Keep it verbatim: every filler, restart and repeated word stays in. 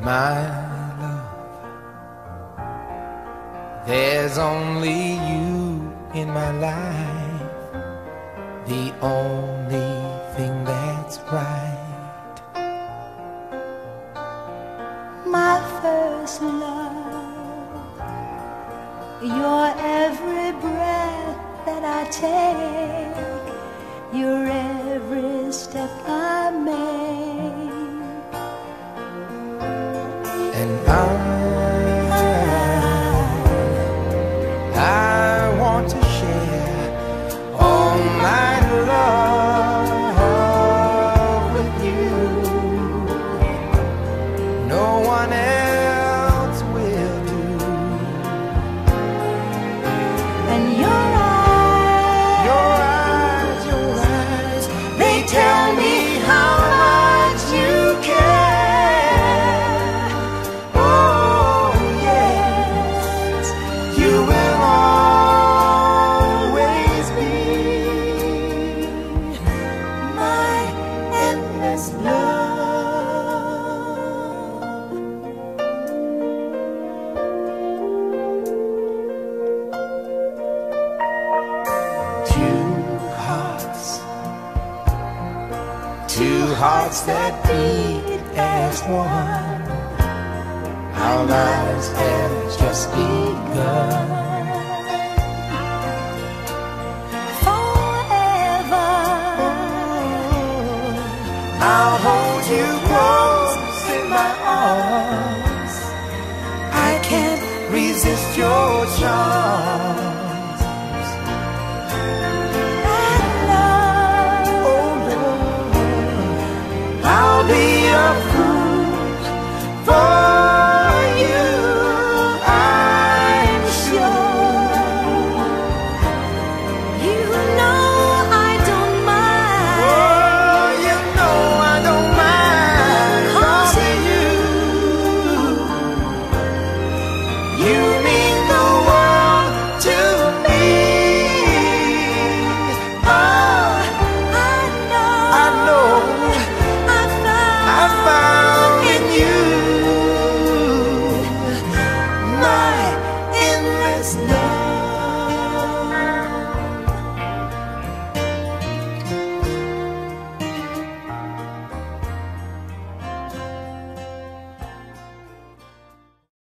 My love, there's only you in my life, the only thing that's right. My first love, your every breath that I take, your every step I make. And I, I want to share all my love with you. No one else will do. And your eyes, Your eyes, your eyes, they tell me how much you care. Oh yes, you will always be my endless love. two hearts, two hearts that beat as one. Our lives have just begun. Forever, I'll hold you close in my arms. I can't resist your charms. and love, Oh Lord, I'll be a fool for you, I'm sure. you know I don't mind. Oh, you know I don't mind, 'cause of you. You mean the world to me. Oh, I know, I know I found, I found in you my endless love.